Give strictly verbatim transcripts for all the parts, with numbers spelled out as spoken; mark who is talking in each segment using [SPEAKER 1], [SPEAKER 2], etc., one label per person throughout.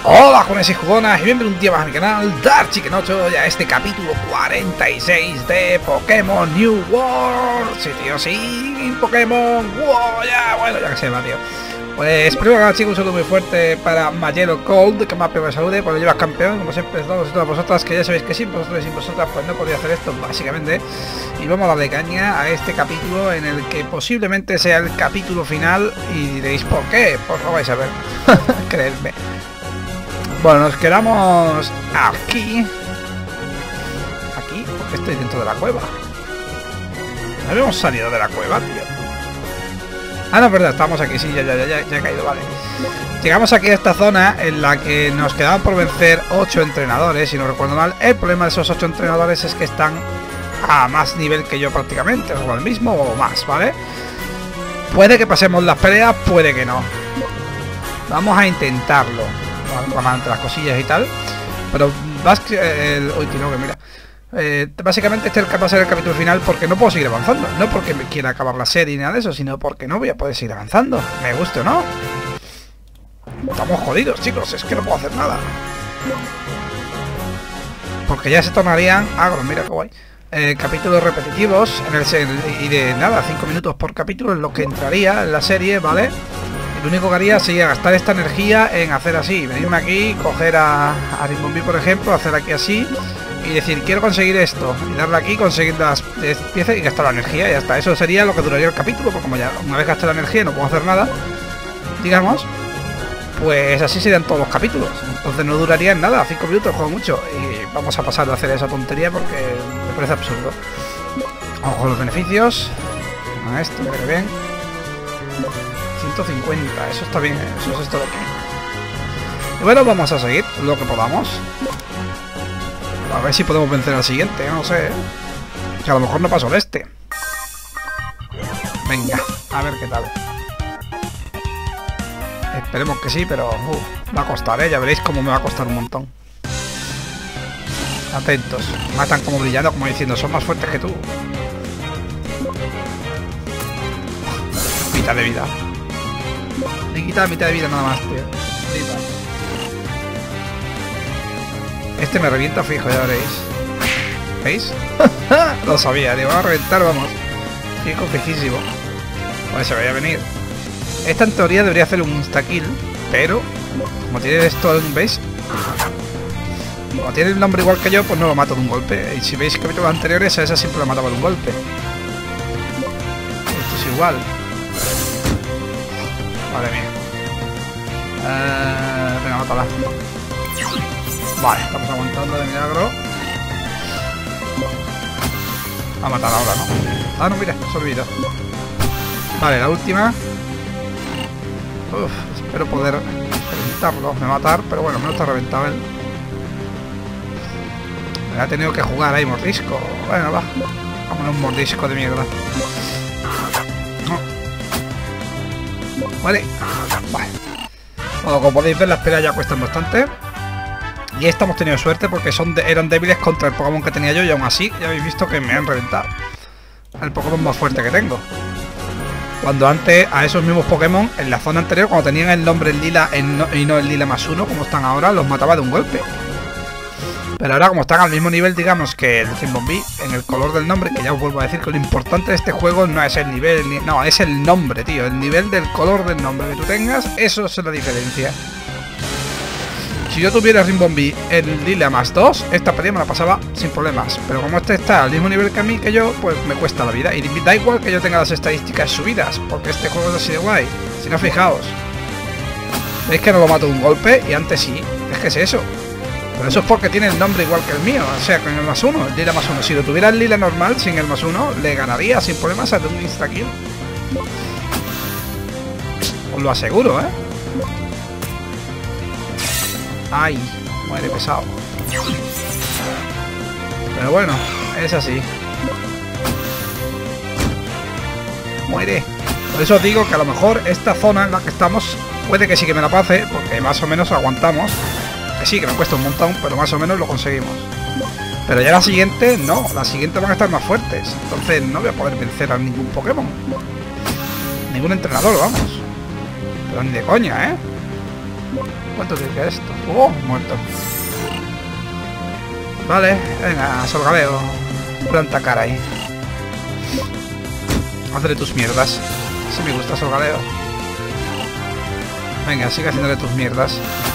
[SPEAKER 1] Hola jóvenes y jugonas y bienvenidos un día más a mi canal Dark Chicken ocho, ya este capítulo cuarenta y seis de Pokémon New World. Sí tío, sí, Pokémon, wow, ya, bueno, ya que se va tío. Pues primero que nada chicos, un saludo muy fuerte para Mayelo Cold, que más me salude, pues lo llevas campeón, como siempre todos y todas vosotras, que ya sabéis que sin vosotros y sin vosotras pues no podría hacer esto básicamente. Y vamos a darle caña a este capítulo en el que posiblemente sea el capítulo final y diréis ¿por qué? Pues lo vais a ver, creedme. Bueno, nos quedamos aquí. Aquí, porque estoy dentro de la cueva. No habíamos salido de la cueva, tío. Ah, no, es verdad, estamos aquí, sí, ya, ya, ya, ya, ya he caído, vale. Llegamos aquí a esta zona en la que nos quedaban por vencer ocho entrenadores, si no recuerdo mal. El problema de esos ocho entrenadores es que están a más nivel que yo prácticamente, o al mismo o más, ¿vale? Puede que pasemos las peleas, puede que no. Vamos a intentarlo. Entre las cosillas y tal, pero vas que el uy, tío, que mira, eh, básicamente este va a ser el capítulo final porque no puedo seguir avanzando, no porque me quiera acabar la serie ni nada de eso, sino porque no voy a poder seguir avanzando, me guste o no. Estamos jodidos, chicos, es que no puedo hacer nada porque ya se tornarían agros. Mira qué guay. Eh, capítulos repetitivos en el y de nada, cinco minutos por capítulo es lo que entraría en la serie, ¿vale? Lo único que haría sería gastar esta energía en hacer así, venirme aquí, coger a, a Ribombee por ejemplo, hacer aquí así y decir quiero conseguir esto, y darle aquí, conseguir las piezas y gastar la energía y ya está. Eso sería lo que duraría el capítulo, porque como ya una vez gasté la energía no puedo hacer nada, digamos, pues así serían todos los capítulos. Entonces no durarían nada, cinco minutos, juego mucho, y vamos a pasar de hacer esa tontería porque me parece absurdo. Vamos con los beneficios. A esto, me bien. ciento cincuenta, eso está bien, eso es esto de aquí. Y bueno, vamos a seguir lo que podamos. A ver si podemos vencer al siguiente, no sé. Que a lo mejor no paso de este. Venga, a ver qué tal. Esperemos que sí, pero uh, va a costar, ¿eh? Ya veréis cómo me va a costar un montón. Atentos, me están como brillando, como diciendo, son más fuertes que tú. Mitad de vida. Me quita mitad de vida nada más, tío. Este me revienta fijo, ya veréis. ¿Veis? Lo sabía, digo, va a reventar, vamos. Fijo, fijísimo. Pues se vaya a venir. Esta en teoría debería hacer un insta-kill, pero como tiene esto, ¿veis? Como tiene el nombre igual que yo, pues no lo mato de un golpe. Y si veis capítulos anteriores, a esa siempre la mataba de un golpe. Esto es igual. Madre mía. Eh, venga, mátala. Vale, estamos aguantando de milagro. A matar ahora, ¿no? Ah, no, mira, se olvidó. Vale, la última. Uf, espero poder reventarlo. Me va a matar, pero bueno, me lo está reventado él. Me ha tenido que jugar ahí, mordisco. Bueno, va. Vámonos, un mordisco de mierda. Vale, vale. Bueno, como podéis ver, las peleas ya cuestan bastante. Y esta hemos tenido suerte porque son de, eran débiles contra el Pokémon que tenía yo. Y aún así, ya habéis visto que me han reventado. El Pokémon más fuerte que tengo. Cuando antes a esos mismos Pokémon, en la zona anterior, cuando tenían el nombre en lila en no, y no el lila más uno, como están ahora, los mataba de un golpe. Pero ahora, como están al mismo nivel, digamos, que el Ribombee, en el color del nombre, que ya os vuelvo a decir que lo importante de este juego no es el nivel, ni, no, es el nombre, tío. El nivel del color del nombre que tú tengas, eso es la diferencia. Si yo tuviera Ribombee en lila más dos, esta pelea me la pasaba sin problemas. Pero como este está al mismo nivel que a mí, que yo, pues me cuesta la vida. Y da igual que yo tenga las estadísticas subidas, porque este juego es así de guay. Si no, fijaos. ¿Veis que no lo mato de un golpe? Y antes sí. Es que es eso. Pero eso es porque tiene el nombre igual que el mío, o sea, con el más uno, el lila más uno. Si lo tuviera el lila normal, sin el más uno, le ganaría sin problemas a un insta-kill. Os lo aseguro, ¿eh? Ay, muere pesado. Pero bueno, es así. Muere. Por eso os digo que a lo mejor esta zona en la que estamos puede que sí que me la pase, porque más o menos aguantamos. Que sí, que me cuesta un montón, pero más o menos lo conseguimos. Pero ya la siguiente, no. La siguiente van a estar más fuertes. Entonces no voy a poder vencer a ningún Pokémon. Ningún entrenador, vamos. Pero ni de coña, ¿eh? ¿Cuánto tiene que esto? ¡Oh! Muerto. Vale, venga, Solgaleo. Planta cara ahí. Hazle tus mierdas. Si me gusta Solgaleo. Venga, sigue haciéndole tus mierdas.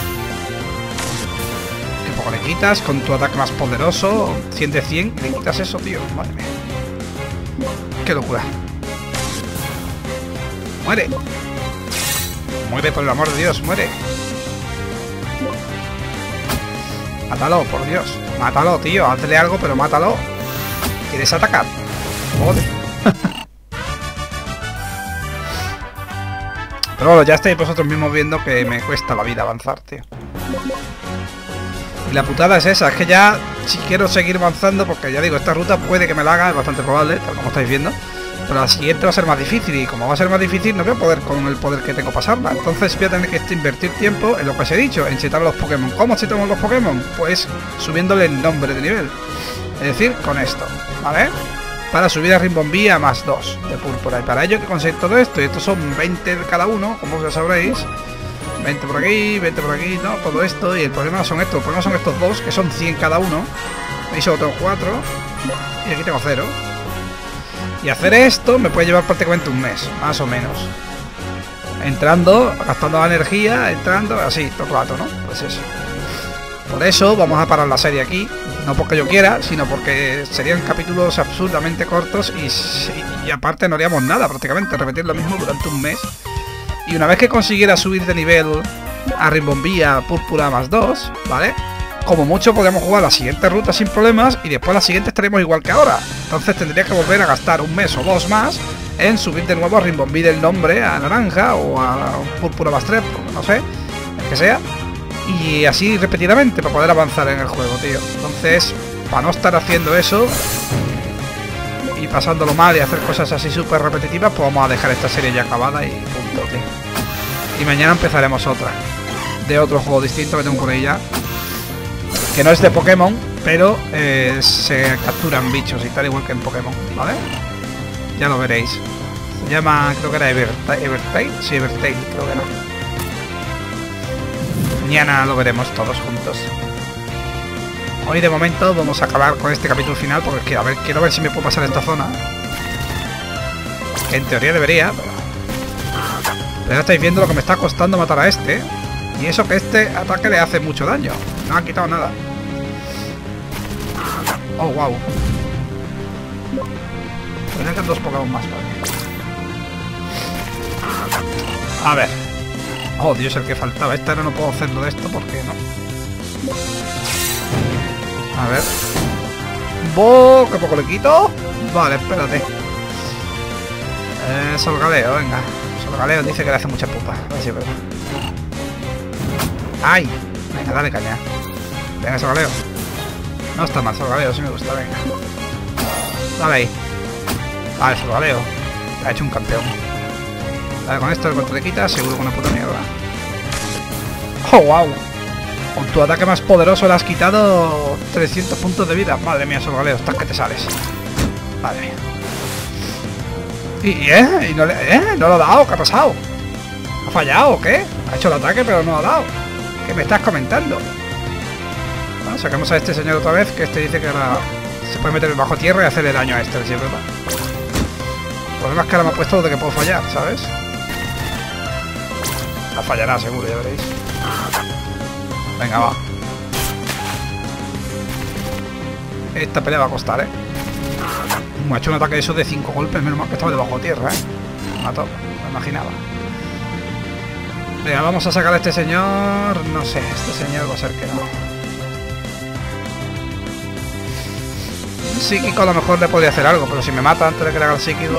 [SPEAKER 1] Que poco le quitas con tu ataque más poderoso. cien de cien. Le quitas eso, tío. Madre mía. Qué locura. Muere. Muere, por el amor de Dios, muere. Mátalo, por Dios. Mátalo, tío. Hazle algo, pero mátalo. ¿Quieres atacar? Joder. Pero bueno, ya estáis vosotros mismos viendo que me cuesta la vida avanzar, tío. Y la putada es esa, es que ya si quiero seguir avanzando, porque ya digo, esta ruta puede que me la haga, es bastante probable, tal como estáis viendo. Pero la siguiente va a ser más difícil y como va a ser más difícil no voy a poder con el poder que tengo pasarla. Entonces voy a tener que invertir tiempo en lo que os he dicho, en chetar a los Pokémon. ¿Cómo chetamos los Pokémon? Pues subiéndole el nombre de nivel. Es decir, con esto, ¿vale? Para subir a Ribombee a más dos de púrpura. Y para ello que conseguir todo esto, y estos son veinte de cada uno, como ya sabréis. veinte por aquí, veinte por aquí, ¿no? Todo esto, y el problema son estos, el problema son estos dos, que son cien cada uno. Ahí solo tengo cuatro, y aquí tengo cero. Y hacer esto me puede llevar prácticamente un mes, más o menos. Entrando, gastando la energía, entrando, así, todo el rato, ¿no? Pues eso. Por eso vamos a parar la serie aquí. No porque yo quiera, sino porque serían capítulos absurdamente cortos y, y aparte no haríamos nada prácticamente, repetir lo mismo durante un mes. Y una vez que consiguiera subir de nivel a Ribombee a Púrpura más dos, ¿vale? Como mucho podríamos jugar la siguiente ruta sin problemas y después la siguiente estaremos igual que ahora. Entonces tendría que volver a gastar un mes o dos más en subir de nuevo a Ribombee del nombre a Naranja o a Púrpura más tres, no sé, el que sea. Y así repetidamente para poder avanzar en el juego, tío. Entonces, para no estar haciendo eso y pasándolo mal y hacer cosas así súper repetitivas, pues vamos a dejar esta serie ya acabada y punto, tío. Y mañana empezaremos otra de otro juego distinto que tengo por ahí ya, que no es de Pokémon, pero eh, se capturan bichos y tal, igual que en Pokémon, ¿vale? Ya lo veréis. Se llama, creo que era Evertail, Evertail, sí, Evertail, creo que era. Mañana lo veremos todos juntos. Hoy de momento vamos a acabar con este capítulo final porque quiero ver, quiero ver si me puedo pasar esta zona. Que en teoría debería, pero... pero ya estáis viendo lo que me está costando matar a este. Y eso que este ataque le hace mucho daño. No ha quitado nada. Oh, wow. Me quedan dos Pokémon más por aquí. A ver. Oh, Dios, el que faltaba. Esta no, no puedo hacerlo de esto porque no. A ver. ¡Bo! ¿Qué poco le quito? Vale, espérate. Eh, Solgaleo, venga. Solgaleo dice que le hace mucha pupa. A ver si es verdad. ¡Ay! Venga, dale caña. Venga, Solgaleo. No está mal, Solgaleo, sí me gusta, venga. Dale ahí. Vale, Solgaleo. Ha hecho un campeón. Vale, con esto el cuanto le quita, seguro con una puta mierda. ¡Oh, wow! Con tu ataque más poderoso le has quitado trescientos puntos de vida. Madre mía, Solgaleo, estás que te sales. Madre mía. ¿Y, eh? ¿Y no, le, eh? ¿No lo ha dado? ¿Qué ha pasado? ¿Ha fallado o qué? Ha hecho el ataque pero no lo ha dado. ¿Qué me estás comentando? Bueno, sacamos a este señor otra vez, que este dice que ahora se puede meter bajo tierra y hacerle daño a este, si es verdad. El problema es que ahora me ha puesto lo de que puedo fallar, ¿sabes? La fallará seguro, ya veréis. Venga, va. Esta pelea va a costar, ¿eh? Me ha hecho un ataque de esos de cinco golpes, menos mal que estaba debajo de tierra, ¿eh? Me mató, me imaginaba. Venga, vamos a sacar a este señor... No sé, este señor va a ser que no. Un psíquico a lo mejor le podría hacer algo, pero si me mata antes de que le haga el psíquico...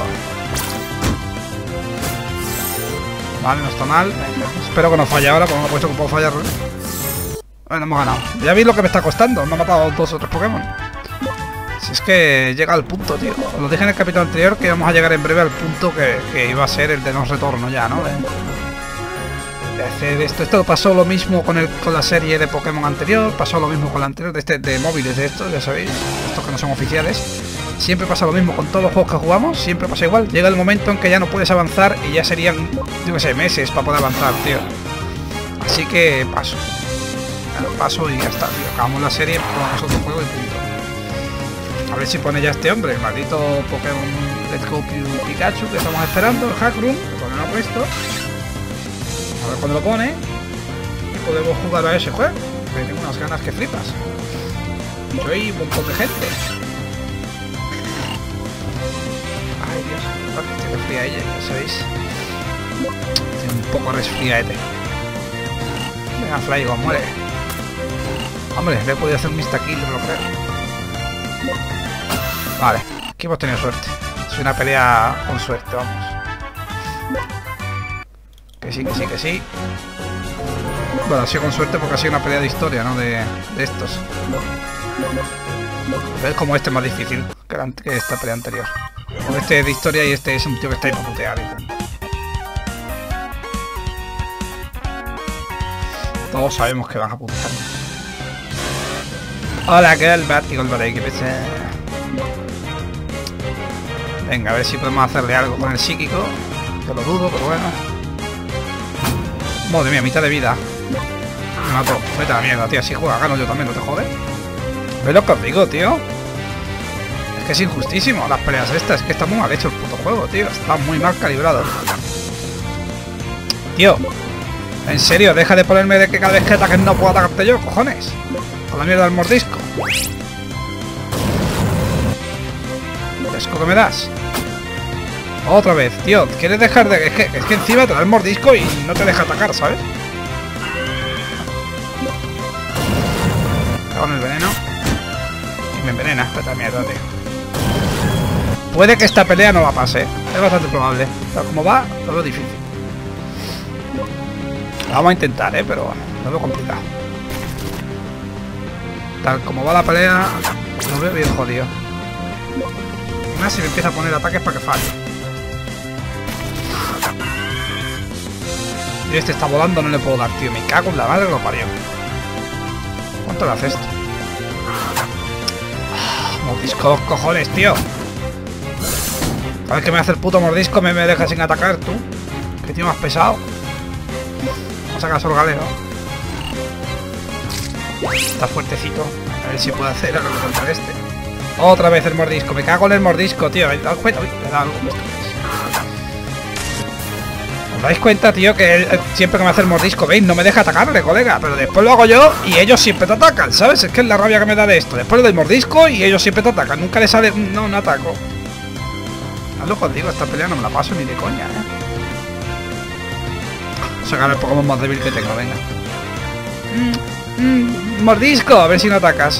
[SPEAKER 1] Vale, no está mal. Venga, espero que no falle ahora, porque me he puesto que puedo fallarlo. Bueno, hemos ganado. Ya veis lo que me está costando. Me ha matado dos o tres Pokémon. Si es que llega al punto, tío. Os lo dije en el capítulo anterior que íbamos a llegar en breve al punto que, que iba a ser el de no retorno ya, ¿no? De, de hacer esto. Esto pasó lo mismo con, el, con la serie de Pokémon anterior. Pasó lo mismo con la anterior, de, este, de móviles de estos, ya sabéis. Estos que no son oficiales. Siempre pasa lo mismo con todos los juegos que jugamos. Siempre pasa igual. Llega el momento en que ya no puedes avanzar y ya serían, yo qué sé, meses para poder avanzar, tío. Así que paso. Paso y ya está, tío. Acabamos la serie, probamos otro juego y punto. A ver si pone ya este hombre, el maldito Pokémon Let's Go Pikachu que estamos esperando, el Hackroom, que todavía no lo ha puesto. A ver cuándo lo pone. Y podemos jugar a ese juego. Que tengo unas ganas que flipas. Yo hay un montón de gente. Ay Dios, estoy resfriadilla, ya sabéis. Estoy un poco resfriadete. Venga, Flygon, muere. Hombre, le he podido hacer un insta-kill, no lo creo. Vale, aquí hemos tenido suerte. Es una pelea con suerte, vamos. Que sí, que sí, que sí. Bueno, ha sido con suerte porque ha sido una pelea de historia, ¿no? De, de estos. ¿Ves como este es más difícil que, la, que esta pelea anterior? Como este es de historia y este es un tío que está ahí para putear. Todos sabemos que van a putear. Hola, ¿qué tal, Bati? ¿Qué pasa? Venga, a ver si podemos hacerle algo con el psíquico. Que lo dudo, pero bueno. Madre mía, mitad de vida. Me mató. Vete a la mierda, tío. Si juega, gano yo también, ¿no te jodes? ¿Ves lo que os digo, tío? Es que es injustísimo las peleas estas. Es que está muy mal hecho el puto juego, tío. Está muy mal calibrado. Tío. En serio, deja de ponerme de que cada vez que ataques no puedo atacarte yo, cojones. Con la mierda del mordisco. ¿Esco que me das? Otra vez, tío. ¿Quieres dejar de...? Es que, es que encima te da el mordisco y no te deja atacar, ¿sabes? Cago en el veneno. Y me envenena. Esta mierda, tío. Puede que esta pelea no la pase. Es bastante probable. Pero como va, lo veo difícil. La vamos a intentar, ¿eh? Pero lo veo complicado. Tal como va la pelea, lo veo bien jodido. Y más si me empieza a poner ataques para que falle. Y este está volando, no le puedo dar, tío. Me cago en la madre que lo parió. ¿Cuánto le hace esto? Ah, mordisco los cojones, tío. Cada vez que me hace el puto mordisco me, me deja sin atacar, tú. Qué tío más pesado. Vamos a sacar solo galero. Está fuertecito. A ver si puedo hacer algo contra este. Otra vez el mordisco. Me cago en el mordisco, tío. ¿Me dais cuenta? Uy, me da algo. ¿Os dais cuenta, tío? Que él, siempre que me hace el mordisco, ¿veis? No me deja atacarle, colega. Pero después lo hago yo y ellos siempre te atacan, ¿sabes? Es que es la rabia que me da de esto. Después le doy mordisco y ellos siempre te atacan. Nunca le sale... No, no ataco. A lo que os digo, esta pelea no me la paso ni de coña, ¿eh? Sacar el Pokémon más débil que tengo, venga. Mm, mm, mordisco, a ver si no atacas.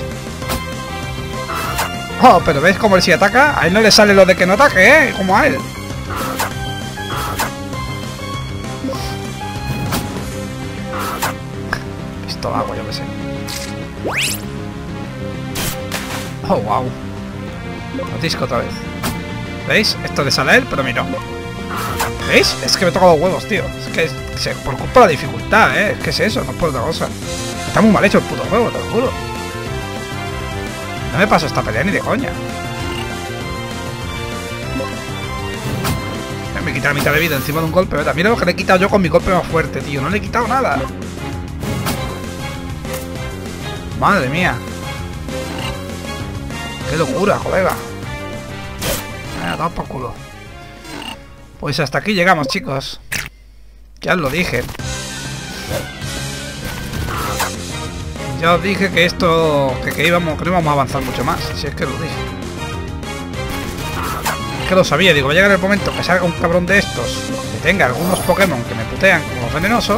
[SPEAKER 1] Oh, pero ¿ves cómo él sí ataca? A él no le sale lo de que no ataque, ¿eh? Como a él. Esto hago, yo que sé. Oh, wow. Mordisco otra vez. ¿Veis? Esto le sale a él, pero a mí no. ¿Veis? Es que me toca los huevos, tío. Es que es, es por culpa de la dificultad, ¿eh? Es que es eso, no es por otra cosa. Está muy mal hecho el puto juego, te lo juro. No me paso esta pelea ni de coña. Me he quitado mitad de vida encima de un golpe, ¿verdad? Mira lo que le he quitado yo con mi golpe más fuerte, tío. No le he quitado nada. Madre mía. Qué locura, colega. Venga, toma por culo. Pues hasta aquí llegamos, chicos. Ya os lo dije. Ya os dije que esto... Que, que, íbamos, que no íbamos a avanzar mucho más. Si es que lo dije. Es que lo sabía. Digo, va a llegar el momento que salga un cabrón de estos, que tenga algunos Pokémon que me putean como los venenosos,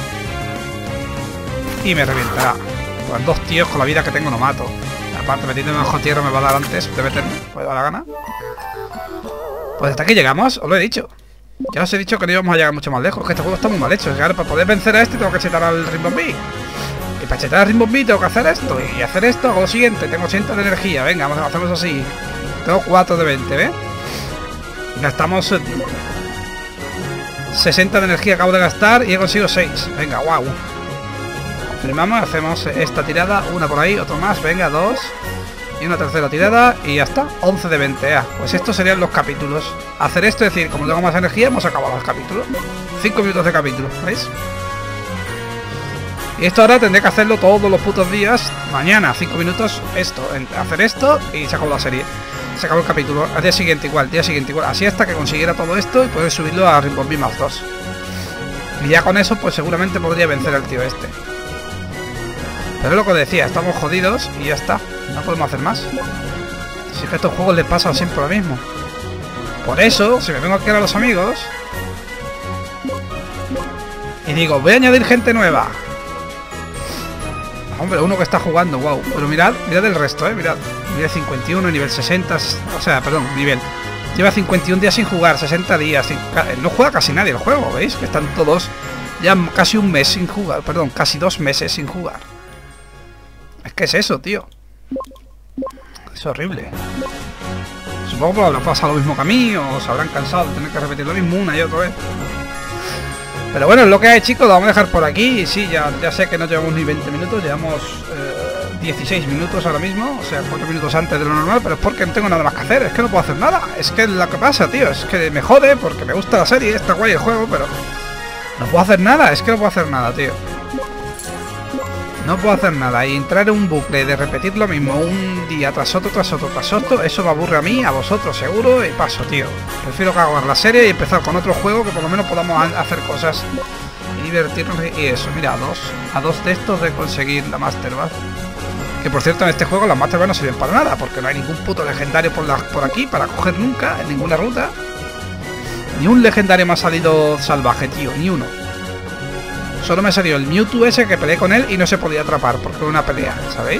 [SPEAKER 1] y me reventará. Con dos tíos con la vida que tengo no mato. Aparte, metiéndome bajo tierra me va a dar antes de meterme. Me da la gana. Pues hasta aquí llegamos, os lo he dicho. Ya os he dicho que no íbamos a llegar mucho más lejos. Que este juego está muy mal hecho. Claro, para poder vencer a este tengo que chetar al Ribombee. Y para chetar al Ribombee tengo que hacer esto. Y hacer esto hago lo siguiente. Tengo ochenta de energía. Venga, vamos a hacerlo así. Tengo cuatro de veinte, ¿ves? Gastamos sesenta de energía, acabo de gastar y he conseguido seis. Venga, guau. Confirmamos, hacemos esta tirada. Una por ahí, otro más. Venga, dos. Y una tercera tirada y ya está, once de veinte. Ah, pues estos serían los capítulos. Hacer esto, es decir, como tengo más energía, hemos acabado los capítulos. cinco minutos de capítulo, ¿veis? Y esto ahora tendré que hacerlo todos los putos días. Mañana, cinco minutos, esto, hacer esto y se acabó la serie. Se acabó el capítulo. Al día siguiente igual, día siguiente igual. Así hasta que consiguiera todo esto y poder subirlo a Rainbow Mimos dos. Y ya con eso, pues seguramente podría vencer al tío este. Pero es lo que decía, estamos jodidos y ya está. No podemos hacer más. Si es que a estos juegos les pasa siempre lo mismo. Por eso, si me vengo aquí a los amigos y digo, voy a añadir gente nueva. Hombre, uno que está jugando, wow. Pero mirad, mirad el resto, eh, mirad. Nivel cincuenta y uno, nivel sesenta, o sea, perdón, nivel. Lleva cincuenta y un días sin jugar, sesenta días. Sin, no juega casi nadie el juego, ¿veis? Que están todos ya casi un mes sin jugar, perdón, casi dos meses sin jugar. Es que es eso, tío. Es horrible. Supongo que habrá pasado lo mismo que a mí, o se habrán cansado de tener que repetir lo mismo una y otra vez. Pero bueno, es lo que hay, chicos, lo vamos a dejar por aquí. Y sí, ya, ya sé que no llevamos ni veinte minutos, llevamos eh, dieciséis minutos ahora mismo, o sea, cuatro minutos antes de lo normal, pero es porque no tengo nada más que hacer, es que no puedo hacer nada. Es que es lo que pasa, tío, es que me jode porque me gusta la serie, está guay el juego, pero no puedo hacer nada, es que no puedo hacer nada, tío. No puedo hacer nada y entrar en un bucle de repetir lo mismo un día tras otro, tras otro, tras otro, eso me aburre a mí, a vosotros seguro, y paso, tío. Prefiero acabar la serie y empezar con otro juego que por lo menos podamos hacer cosas y divertirnos y eso. Mira, a dos, a dos de estos de conseguir la Master Ball. Que por cierto en este juego las Master Ball no sirven para nada, porque no hay ningún puto legendario por, la, por aquí para coger nunca, en ninguna ruta. Ni un legendario me ha salido salvaje, tío, ni uno. Solo me salió el Mewtwo ese que peleé con él y no se podía atrapar porque era una pelea, ¿sabéis?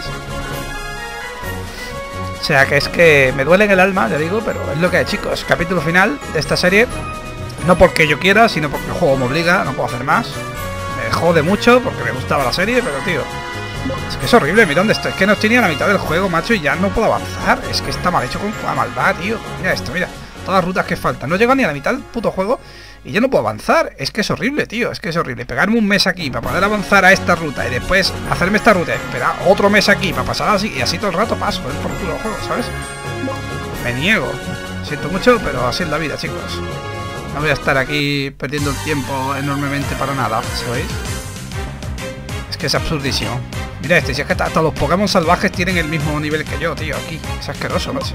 [SPEAKER 1] O sea que es que me duele en el alma, ya digo, pero es lo que hay, chicos. Capítulo final de esta serie. No porque yo quiera, sino porque el juego me obliga, no puedo hacer más. Me jode mucho porque me gustaba la serie, pero tío, es que es horrible, mira dónde estoy. Es que no estoy ni a la mitad del juego, macho, y ya no puedo avanzar. Es que está mal hecho con la maldad, tío. Mira esto, mira. Todas las rutas que faltan. No llego ni a la mitad del puto juego y ya no puedo avanzar. Es que es horrible, tío. Es que es horrible. Pegarme un mes aquí para poder avanzar a esta ruta y después hacerme esta ruta y esperar otro mes aquí para pasar así. Y así todo el rato paso, ¿eh? Por culo el juego, ¿sabes? Me niego. Siento mucho, pero así es la vida, chicos. No voy a estar aquí perdiendo el tiempo enormemente para nada, ¿sabéis? Es que es absurdísimo. Mira este, si es que hasta los Pokémon salvajes tienen el mismo nivel que yo, tío, aquí. Es asqueroso, ¿no?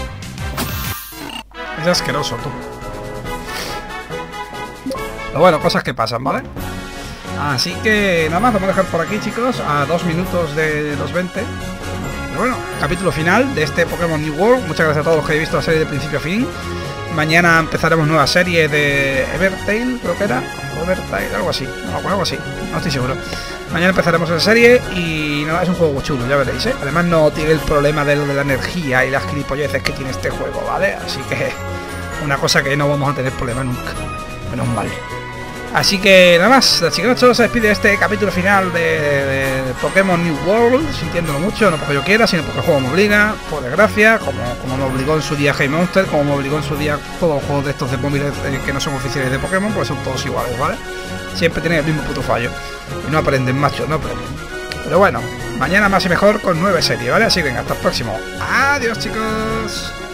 [SPEAKER 1] Es asqueroso, tú. Pero bueno, cosas que pasan, ¿vale? Así que nada más, vamos a dejar por aquí, chicos, a dos minutos de los veinte. Pero bueno, capítulo final de este Pokémon New World. Muchas gracias a todos los que habéis visto la serie de principio a fin. Mañana empezaremos nueva serie de Evertail, creo que era. O Evertail, algo así. No, algo así, no estoy seguro. Mañana empezaremos la serie y nada, es un juego chulo, ya veréis, ¿eh? Además no tiene el problema de lo de la energía y las gilipolleces que tiene este juego, ¿vale? Así que una cosa que no vamos a tener problema nunca. Menos mal. Así que nada más, la chica solo se despide de este capítulo final de, de, de Pokémon New World, sintiéndolo mucho, no porque yo quiera, sino porque el juego me obliga, por desgracia, como, como me obligó en su día Hey Monster, como me obligó en su día todos los juegos de estos de móviles eh, que no son oficiales de Pokémon, pues son todos iguales, ¿vale? Siempre tienen el mismo puto fallo. Y no aprenden, macho, no aprenden. Pero bueno, mañana más y mejor con nueva serie, ¿vale? Así que venga, hasta el próximo. Adiós, chicos.